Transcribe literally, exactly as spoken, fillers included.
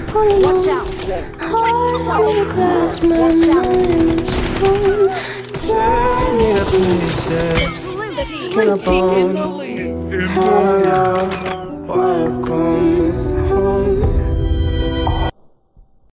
All alone, heart made of glass, my mind of stone. Take me to places, skin up on, Hello.